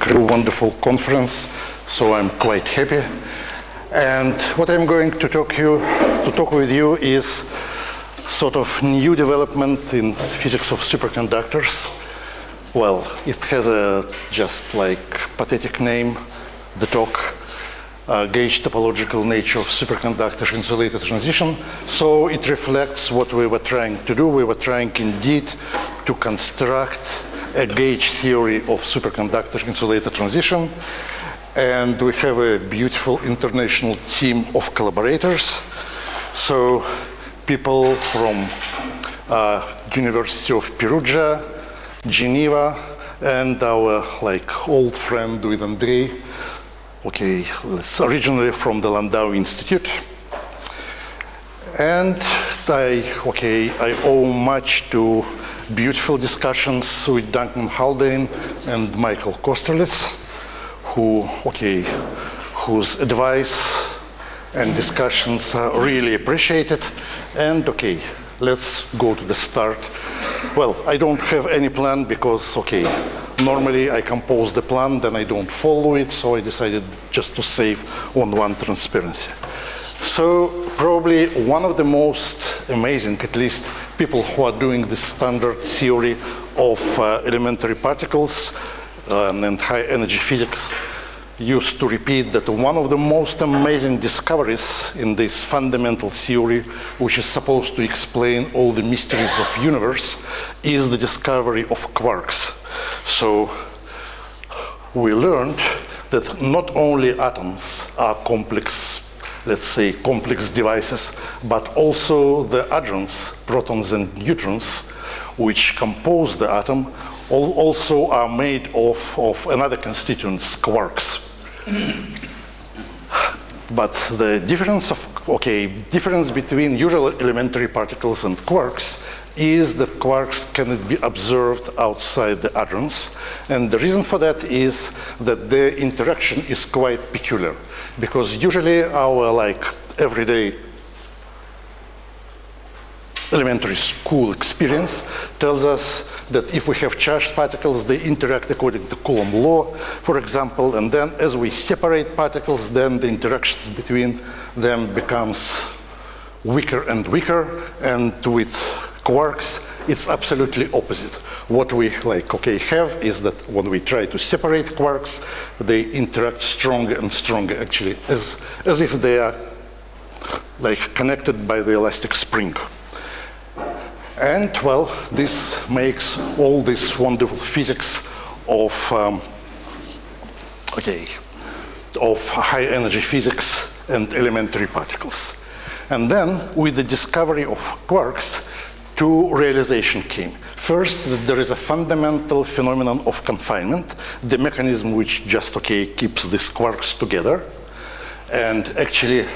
wonderful conference, so I'm quite happy. And what I'm going to talk with you is sort of new development in physics of superconductors. Well, it has a just like pathetic name, the talk, gauge topological nature of superconductor insulator transition. So it reflects what we were trying to do. We were trying indeed to construct a gauge theory of superconductor insulator transition. And we have a beautiful international team of collaborators. So people from University of Perugia, Geneva, and our old friend with Andrei. Okay, it's originally from the Landau Institute. And I owe much to beautiful discussions with Duncan Haldane and Michael Kosterlitz, whose advice and discussions are really appreciated. And let's go to the start. Well, I don't have any plan because, normally I compose the plan, then I don't follow it, so I decided just to save on one transparency. So probably one of the most amazing, at least people who are doing the standard theory of elementary particles and high energy physics used to repeat that one of the most amazing discoveries in this fundamental theory, which is supposed to explain all the mysteries of universe, is the discovery of quarks. So we learned that not only atoms are complex, let's say complex devices, but also the hadrons, protons and neutrons, which compose the atom, also are made of another constituent, quarks. But the difference between usual elementary particles and quarks is that quarks cannot be observed outside the hadrons. And the reason for that is that their interaction is quite peculiar. Because usually our everyday elementary school experience tells us that if we have charged particles, they interact according to Coulomb law, for example, and then as we separate particles, then the interactions between them becomes weaker and weaker, and with quarks, it's absolutely opposite. What we have is that when we try to separate quarks, they interact stronger and stronger, actually, as if they are connected by the elastic spring. And well, this makes all this wonderful physics of high energy physics and elementary particles. And then with the discovery of quarks, two realizations came. First, that there is a fundamental phenomenon of confinement, the mechanism which just keeps these quarks together. And actually,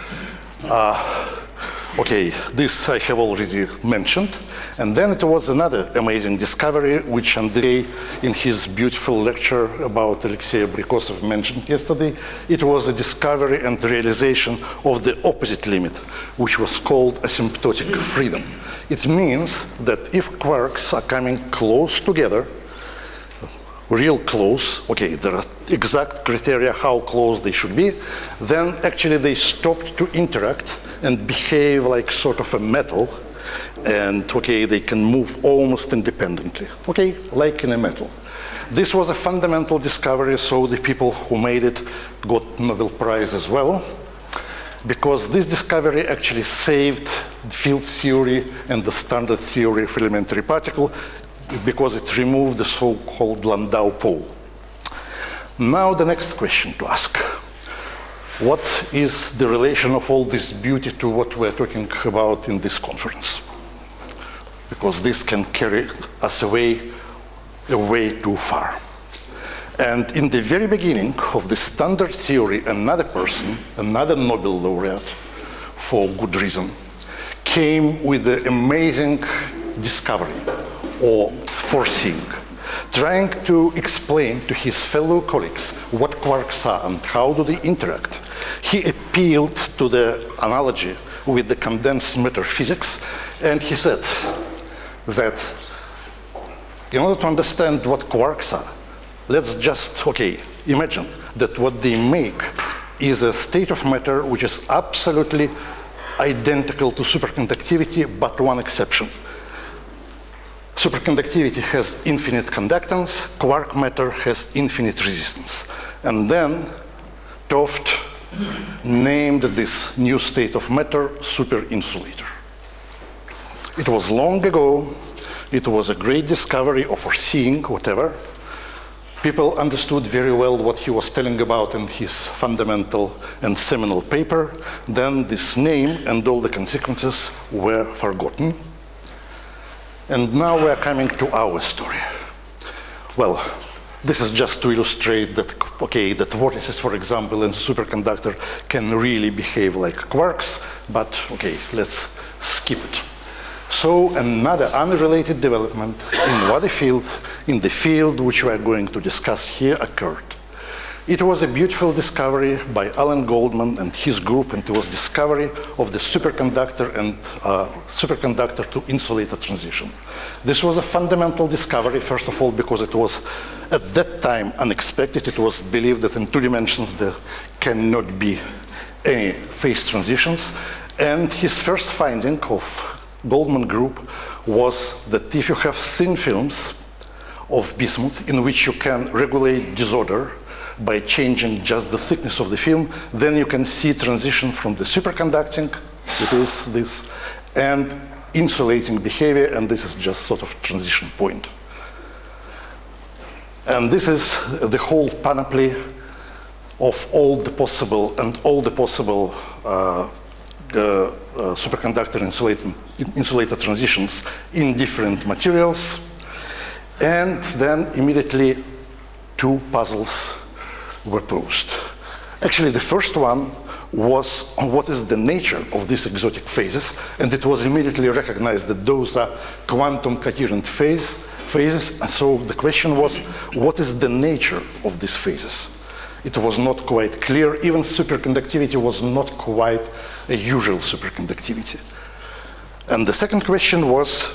this I have already mentioned. And then it was another amazing discovery, which Andrei, in his beautiful lecture about Alexei Abrikosov, mentioned yesterday. It was a discovery and realization of the opposite limit, which was called asymptotic freedom. It means that if quarks are coming close together, real close, there are exact criteria how close they should be, then actually they stopped to interact and behave like sort of a metal, and they can move almost independently, like in a metal. This was a fundamental discovery, so the people who made it got Nobel Prize as well, because this discovery actually saved the field theory and the standard theory of elementary particle, because it removed the so-called Landau pole. Now the next question to ask. What is the relation of all this beauty to what we're talking about in this conference? Because this can carry us away too far. And in the very beginning of the standard theory, another person, another Nobel laureate, for good reason, came with the amazing discovery or foreseeing, trying to explain to his fellow colleagues what quarks are and how do they interact. He appealed to the analogy with the condensed matter physics, and he said that in order to understand what quarks are, let's just, imagine that what they make is a state of matter which is absolutely identical to superconductivity, but one exception. Superconductivity has infinite conductance, quark matter has infinite resistance. And then 't Hooft named this new state of matter superinsulator. It was long ago, it was a great discovery or foreseeing, whatever. People understood very well what he was telling about in his fundamental and seminal paper. Then this name and all the consequences were forgotten. And now we're coming to our story. Well, this is just to illustrate that, that vortices, for example, in superconductor can really behave like quarks, but let's skip it. So another unrelated development in the field which we are going to discuss here occurred. It was a beautiful discovery by Alan Goldman and his group, and it was discovery of the superconductor and superconductor to insulator transition. This was a fundamental discovery, first of all, because it was at that time unexpected. It was believed that in 2 dimensions there cannot be any phase transitions. And his first finding of Goldman group was that if you have thin films of bismuth in which you can regulate disorder by changing just the thickness of the film, then you can see transition from the superconducting, it is this, and insulating behavior, and this is just sort of transition point. And this is the whole panoply of all the possible superconductor insulator transitions in different materials. And then immediately 2 puzzles were posed. Actually, the first one was what is the nature of these exotic phases, and it was immediately recognized that those are quantum coherent phases. And so the question was, what is the nature of these phases? It was not quite clear. Even superconductivity was not quite a usual superconductivity. And the second question was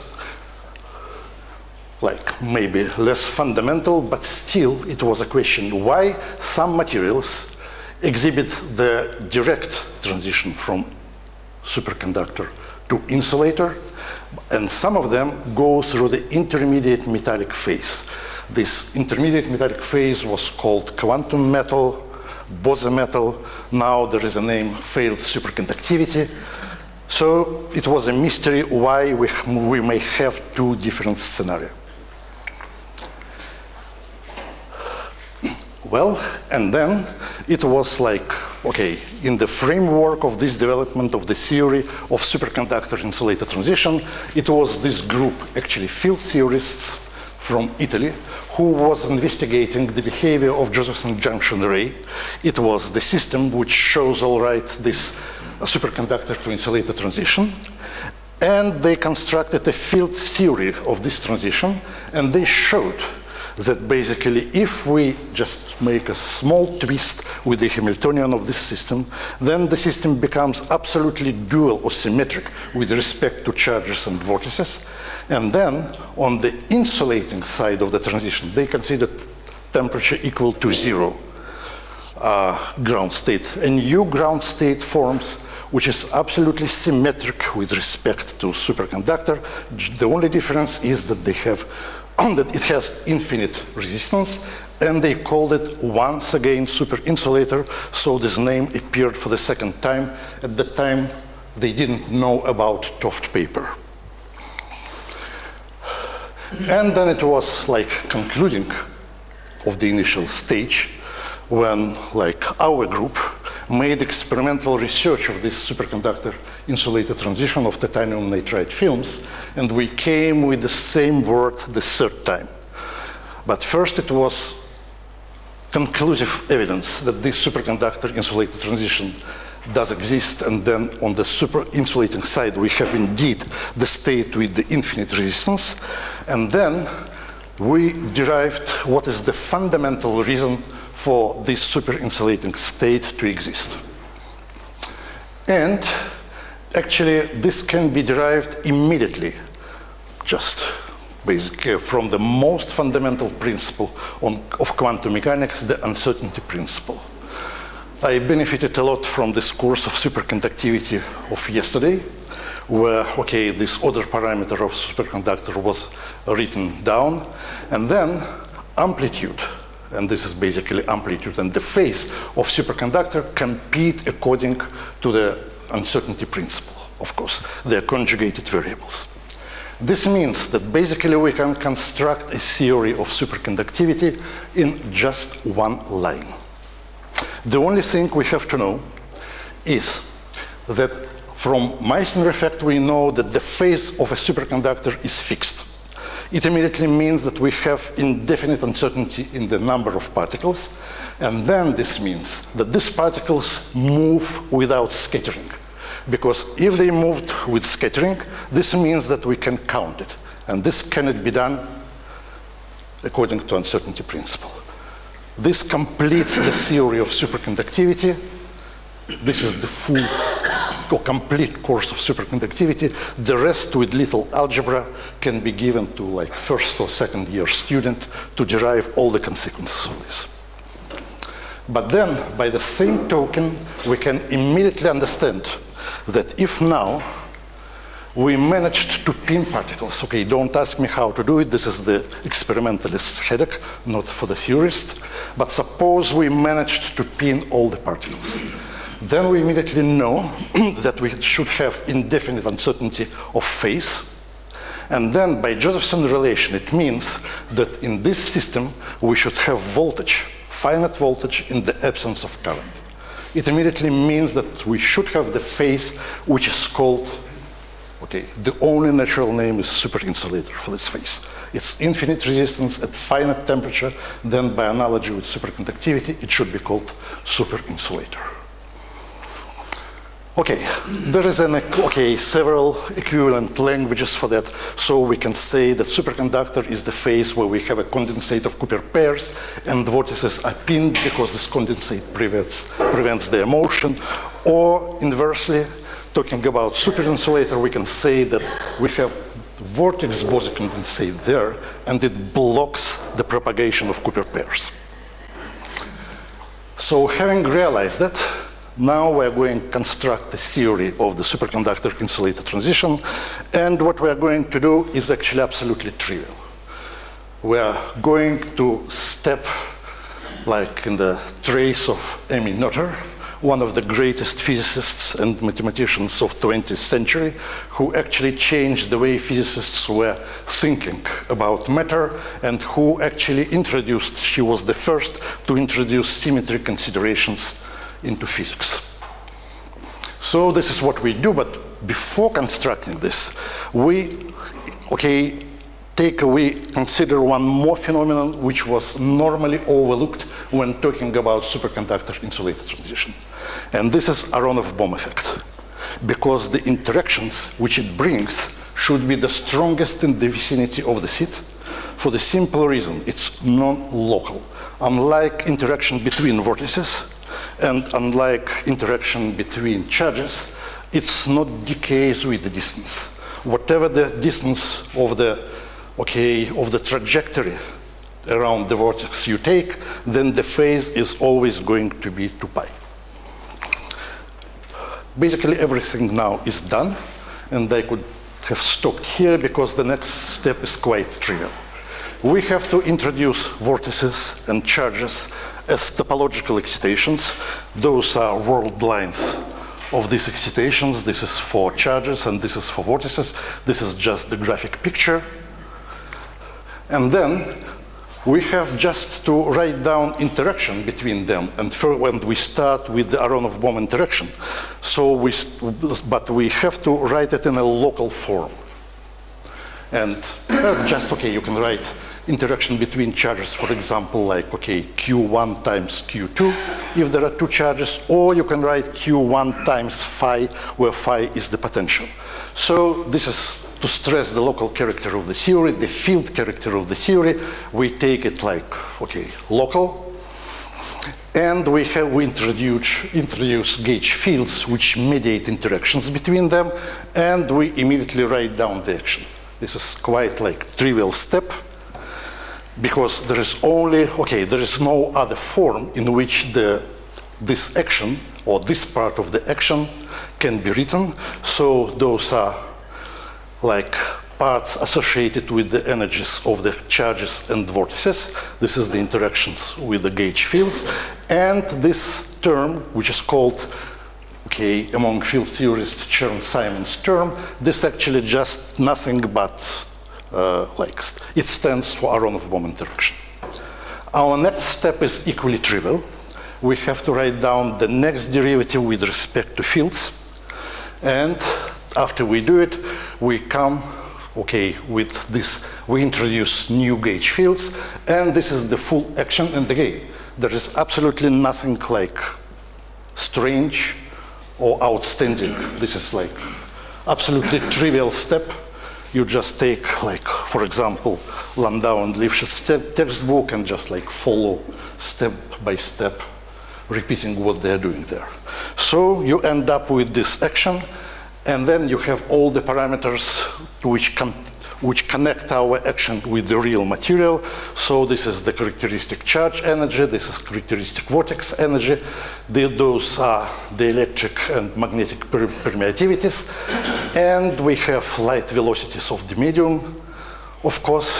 maybe less fundamental, but still it was a question why some materials exhibit the direct transition from superconductor to insulator, and some of them go through the intermediate metallic phase. This intermediate metallic phase was called quantum metal, Bose metal. Now there is a name, failed superconductivity. So it was a mystery why we may have 2 different scenarios. Well, and then it was in the framework of this development of the theory of superconductor insulator transition, it was this group, actually field theorists from Italy, who was investigating the behavior of Josephson junction array. It was the system which shows this superconductor to insulator transition. And they constructed a field theory of this transition, and they showed that basically if we just make a small twist with the Hamiltonian of this system, then the system becomes absolutely dual or symmetric with respect to charges and vortices. And then on the insulating side of the transition, they considered temperature equal to 0 ground state. A new ground state forms which is absolutely symmetric with respect to superconductor. The only difference is that it has infinite resistance, and they called it once again superinsulator, so this name appeared for the second time. At that time, they didn't know about 't Hooft paper. And then it was concluding of the initial stage when our group made experimental research of this superconductor insulator transition of titanium nitride films, and we came with the same word the 3rd time. But first it was conclusive evidence that this superconductor insulator transition does exist, and then on the super insulating side we have indeed the state with the infinite resistance, and then we derived what is the fundamental reason for this super-insulating state to exist. And actually, this can be derived immediately, just basically, from the most fundamental principle of quantum mechanics, the uncertainty principle. I benefited a lot from this course of superconductivity of yesterday, where, okay, this order parameter of superconductor was written down, and then amplitude, and this is basically amplitude and the phase of superconductor compete according to the uncertainty principle. Of course, they are conjugated variables. This means that basically we can construct a theory of superconductivity in just one line. The only thing we have to know is that from Meissner effect we know that the phase of a superconductor is fixed. It immediately means that we have indefinite uncertainty in the number of particles, and then this means that these particles move without scattering. Because if they moved with scattering, this means that we can count it. And this cannot be done according to uncertainty principle. This completes the theory of superconductivity. This is the full or complete course of superconductivity. The rest with little algebra can be given to like first or second year student to derive all the consequences of this. But then, by the same token, we can immediately understand that if now we managed to pin particles, okay, don't ask me how to do it, this is the experimentalist's headache, not for the theorist, but suppose we managed to pin all the particles. Then we immediately know that we should have indefinite uncertainty of phase, and then by Josephson relation it means that in this system we should have voltage, finite voltage in the absence of current. It immediately means that we should have the phase which is called, okay, the only natural name is superinsulator for this phase. It's infinite resistance at finite temperature, then by analogy with superconductivity, it should be called superinsulator. Okay, there is several equivalent languages for that, so we can say that superconductor is the phase where we have a condensate of Cooper pairs and the vortices are pinned because this condensate prevents their motion, or inversely, talking about superinsulator, we can say that we have vortex Bose condensate there and it blocks the propagation of Cooper pairs. So having realized that, now we're going to construct a theory of the superconductor-insulator transition, and what we're going to do is actually absolutely trivial. We're going to step like in the trace of Emmy Noether, one of the greatest physicists and mathematicians of 20th century, who actually changed the way physicists were thinking about matter, and who actually introduced, she was the first to introduce symmetry considerations into physics. So this is what we do, but before constructing this, we consider one more phenomenon which was normally overlooked when talking about superconductor-insulator transition. And this is Aronoff-Bohm effect, because the interactions which it brings should be the strongest in the vicinity of the seat, for the simple reason it's non-local. Unlike interaction between vortices, and unlike interaction between charges, it's not decays with the distance. Whatever the distance of the trajectory around the vortex you take, then the phase is always going to be 2 pi. Basically everything now is done, and I could have stopped here because the next step is quite trivial. We have to introduce vortices and charges as topological excitations. Those are world lines of these excitations. This is for charges and this is for vortices. This is just the graphic picture. And then we have just to write down interaction between them. And when we start with the Aronoff-Bohm interaction, but we have to write it in a local form. And you can write interaction between charges, for example, like, Q1 times Q2, if there are 2 charges, or you can write Q1 times phi, where phi is the potential. So this is to stress the local character of the theory, the field character of the theory. We take it like, local, and we introduce gauge fields which mediate interactions between them, and we immediately write down the action. This is quite like trivial step, because there is only, there is no other form in which this action, or this part of the action, can be written. So those are like parts associated with the energies of the charges and vortices. This is the interactions with the gauge fields. And this term, which is called, among field theorists, Chern-Simons term, this actually just nothing but it stands for Aronoff-Bohm interaction. Our next step is equally trivial. We have to write down the next derivative with respect to fields. And after we do it, we come, with this, we introduce new gauge fields, and this is the full action. And again, there is absolutely nothing like strange or outstanding. This is like absolutely trivial step. You just take, like, for example, Landau and Lifshitz textbook and just like follow step by step, repeating what they're doing there. So you end up with this action, and then you have all the parameters which connect our action with the real material. So this is the characteristic charge energy, this is characteristic vortex energy, those are the electric and magnetic permeativities, and we have light velocities of the medium, of course.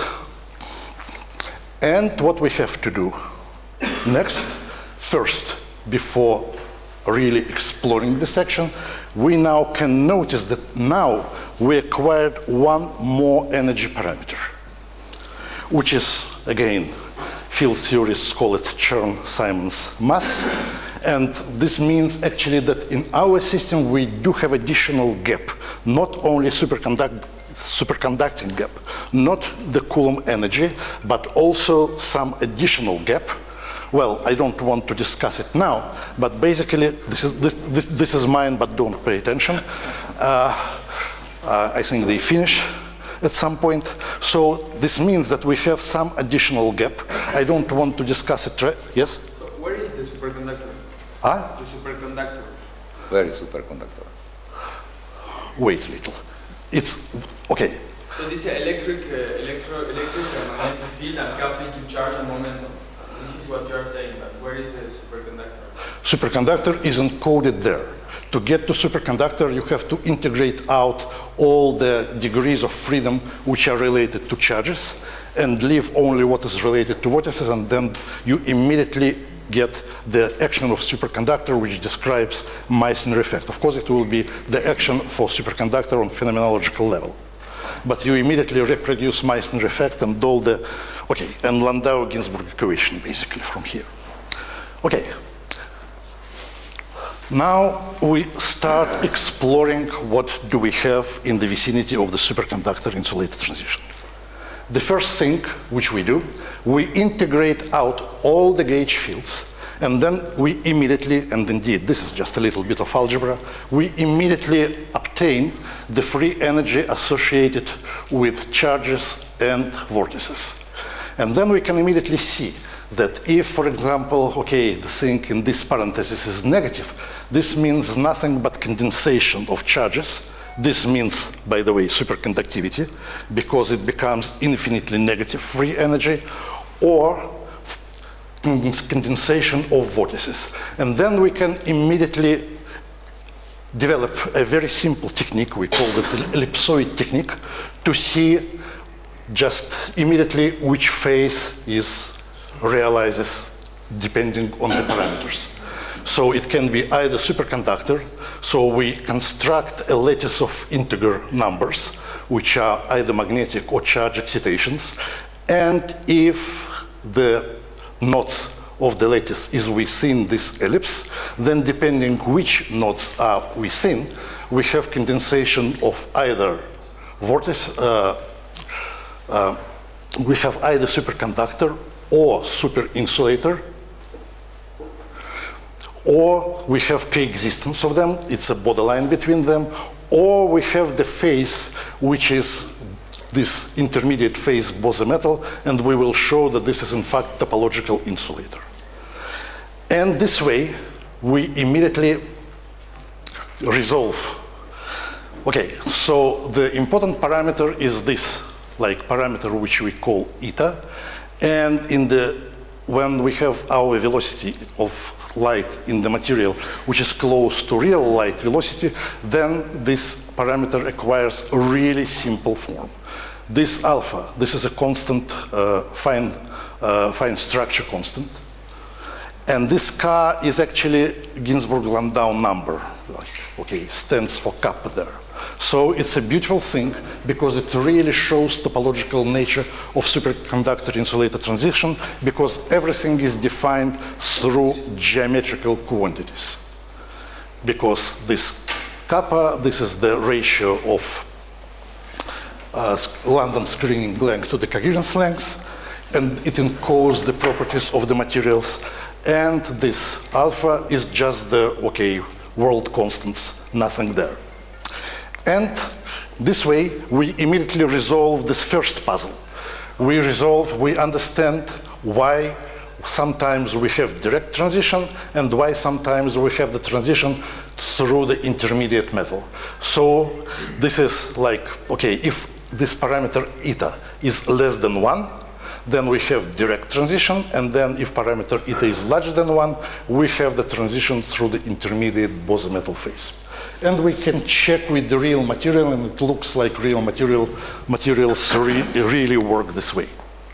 And what we have to do next, first, before really exploring this action, we now can notice that now we acquired one more energy parameter, which is, again, field theorists call it Chern-Simons mass. And this means actually that in our system we do have additional gap, not only superconducting gap, not the Coulomb energy, but also some additional gap. Well, I don't want to discuss it now, but basically this is mine, but don't pay attention. I think they finish at some point. So this means that we have some additional gap. I don't want to discuss it. Yes? So where is the superconductor? Huh? The superconductor. Where is superconductor? Wait a little. It's okay. So this is electric magnetic field and coupling to charge and momentum. This is what you are saying, but where is the superconductor? Superconductor is encoded there. To get to superconductor, you have to integrate out all the degrees of freedom which are related to charges and leave only what is related to vortices, and then you immediately get the action of superconductor, which describes Meissner effect. Of course, it will be the action for superconductor on phenomenological level. But you immediately reproduce Meissner effect and all the, and Landau-Ginzburg equation, basically, from here. Okay. Now we start exploring what do we have in the vicinity of the superconductor insulated transition. The first thing which we do, we integrate out all the gauge fields, and then we immediately, and indeed this is just a little bit of algebra, we immediately obtain the free energy associated with charges and vortices. And then we can immediately see that if, for example, the thing in this parenthesis is negative, this means nothing but condensation of charges. This means, by the way, superconductivity, because it becomes infinitely negative free energy, or condensation of vortices. And then we can immediately develop a very simple technique, we call it the ellipsoid technique, to see just immediately which phase realizes depending on the parameters. So it can be either superconductor, so we construct a lattice of integer numbers, which are either magnetic or charge excitations, and if the nodes of the lattice is within this ellipse, then depending which nodes are within, we have condensation of either vortice, we have either superconductor or superinsulator, or we have coexistence of them, it's a borderline between them, or we have the phase which is this intermediate phase Bose-metal, and we will show that this is in fact topological insulator. And this way, we immediately resolve Okay, so the important parameter is this, like parameter which we call eta, and when we have our velocity of light in the material which is close to real light velocity, then this parameter acquires a really simple form. This alpha, this is a constant, fine structure constant, and this K is actually Ginzburg-Landau number, okay, stands for kappa there. So it's a beautiful thing because it really shows topological nature of superconductor insulator transition, because everything is defined through geometrical quantities. Because this kappa, this is the ratio of London screening length to the coherence length, and it encodes the properties of the materials. And this alpha is just the, okay, world constants, nothing there. And this way, we immediately resolve this first puzzle. We understand why sometimes we have direct transition and why sometimes we have the transition through the intermediate metal. So this is like, okay, if this parameter eta is less than 1, then we have direct transition, and then if parameter eta is larger than 1, we have the transition through the intermediate Bose metal phase. And we can check with the real material, and it looks like real materials really work this way.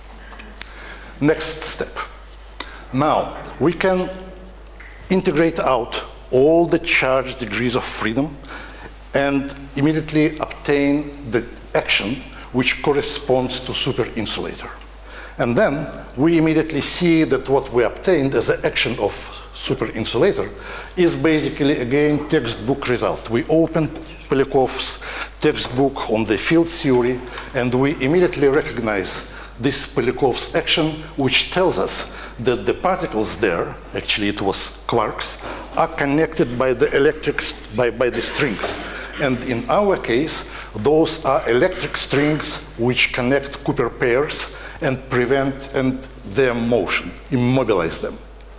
Next step. Now, we can integrate out all the charge degrees of freedom and immediately obtain the action which corresponds to superinsulator. And then we immediately see that what we obtained as an action of superinsulator is basically, again, textbook result. We open Polyakhov's textbook on the field theory, and we immediately recognize this Polyakhov's action, which tells us that the particles there, actually it was quarks, are connected by the by the strings. And in our case, those are electric strings which connect Cooper pairs and prevent their motion, immobilize them.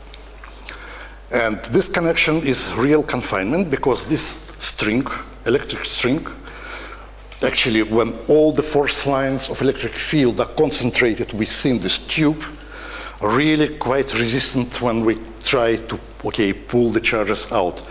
And this connection is real confinement, because this string, electric string, actually when all the force lines of electric field are concentrated within this tube, are really quite resistant when we try to, okay, pull the charges out.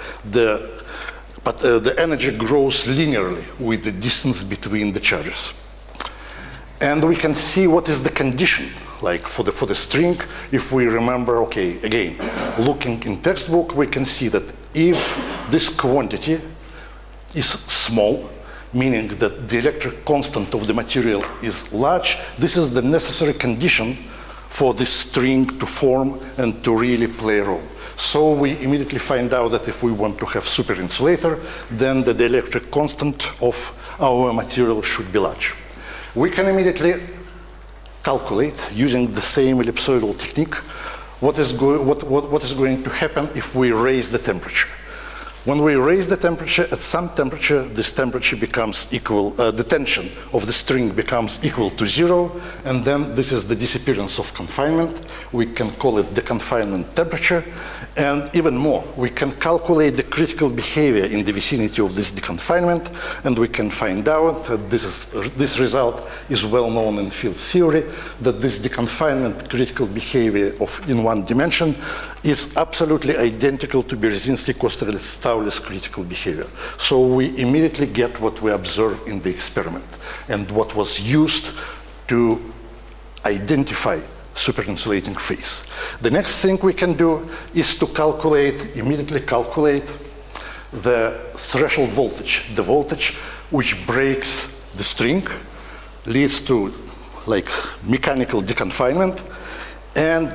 But the energy grows linearly with the distance between the charges. And we can see what is the condition, like for the string. If we remember, okay, again, looking in textbook, we can see that if this quantity is small, meaning that the electric constant of the material is large, this is the necessary condition for this string to form and to really play a role. So we immediately find out that if we want to have superinsulator, then the electric constant of our material should be large. We can immediately calculate, using the same ellipsoidal technique, what is going to happen if we raise the temperature. When we raise the temperature, at some temperature, this temperature becomes equal, the tension of the string becomes equal to 0, and then this is the disappearance of confinement. We can call it the confinement temperature. And even more, we can calculate the critical behavior in the vicinity of this deconfinement, and we can find out that this result is well known in field theory, that this deconfinement critical behavior in one dimension is absolutely identical to Berezinski-Kosterlitz-Thouless critical behavior. So we immediately get what we observe in the experiment and what was used to identify superinsulating phase. The next thing we can do is to immediately calculate the threshold voltage, the voltage which breaks the string, leads to like mechanical deconfinement, and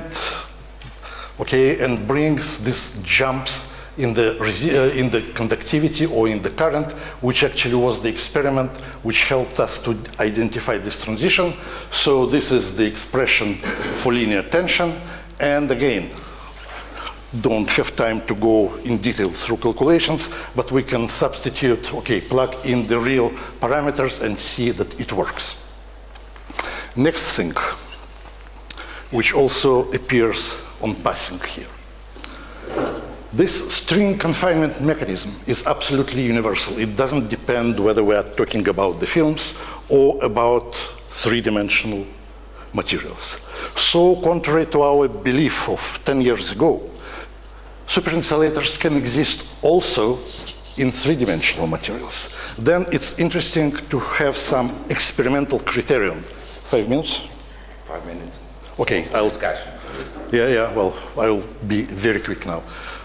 brings these jumps in the conductivity or in the current, which actually was the experiment which helped us to identify this transition. So this is the expression for linear tension. And again, don't have time to go in detail through calculations, but we can substitute, plug in the real parameters and see that it works. Next thing, which also appears on passing here. This string confinement mechanism is absolutely universal. It doesn't depend whether we are talking about the films or about three-dimensional materials. So contrary to our belief of 10 years ago, superinsulators can exist also in three-dimensional materials. Then it's interesting to have some experimental criterion. 5 minutes? 5 minutes. Okay, Discussion. Yeah, well, I'll be very quick now.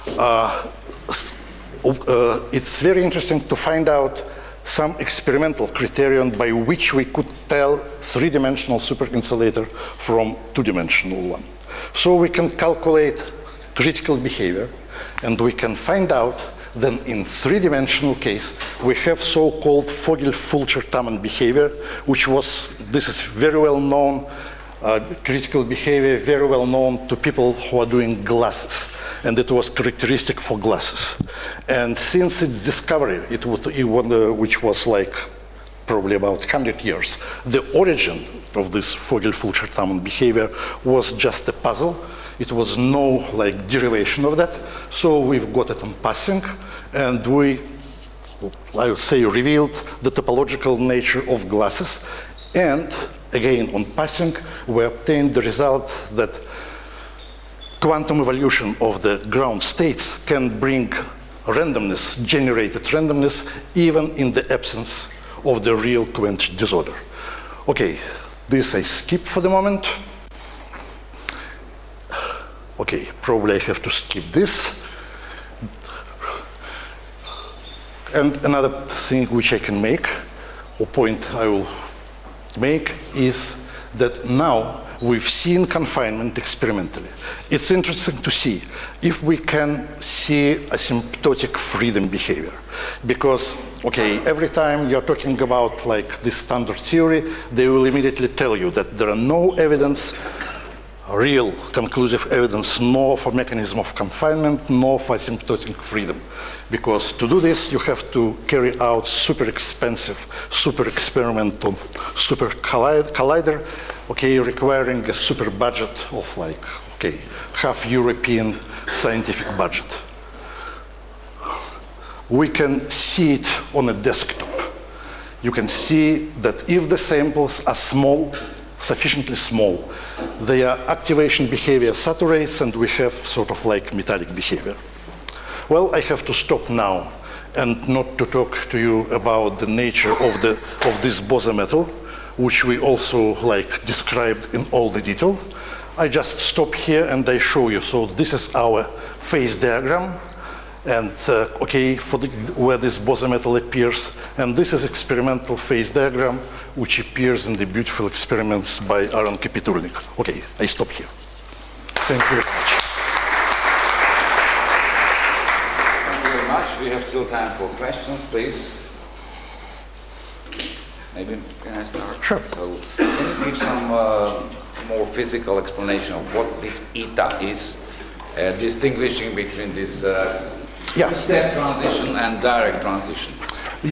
It's very interesting to find out some experimental criterion by which we could tell three-dimensional superinsulator from two-dimensional one. So we can calculate critical behavior, and we can find out then in three-dimensional case, we have so-called Vogel-Fulcher-Taman behavior, which was, this is very well known, critical behavior, very well known to people who are doing glasses. And it was characteristic for glasses. And since its discovery, which was like probably about 100 years, the origin of this Vogel-Fulcher-Taman behavior was just a puzzle. It was no like derivation of that. So we've got it on passing, and we, I would say, revealed the topological nature of glasses. And again, on passing, we obtained the result that quantum evolution of the ground states can bring randomness, generated randomness, even in the absence of the real quench disorder. Okay, this I skip for the moment. Okay, probably I have to skip this. And another thing which I can make, or point I will make, is that now we've seen confinement experimentally. It's interesting to see if we can see asymptotic freedom behavior. Because, okay, every time you're talking about like this standard theory, they will immediately tell you that there are no evidence, real conclusive evidence, nor for mechanism of confinement, nor for asymptotic freedom. Because to do this, you have to carry out super expensive, super experimental, super collider, okay, requiring a super budget of like, okay, half European scientific budget. We can see it on a desktop. You can see that if the samples are small, sufficiently small, their activation behavior saturates, and we have sort of like metallic behavior. Well, I have to stop now and not to talk to you about the nature of this Bose metal, which we also like described in all the detail. I just stop here and I show you. So this is our phase diagram, and okay, for where this Bose metal appears, and this is experimental phase diagram, which appears in the beautiful experiments by Aaron Kapitulnik. Okay, I stop here. Thank you very much. Thank you very much. We have still time for questions, please. Maybe can I start? Sure. So, can you give some more physical explanation of what this eta is, distinguishing between this two-step transition and direct transition?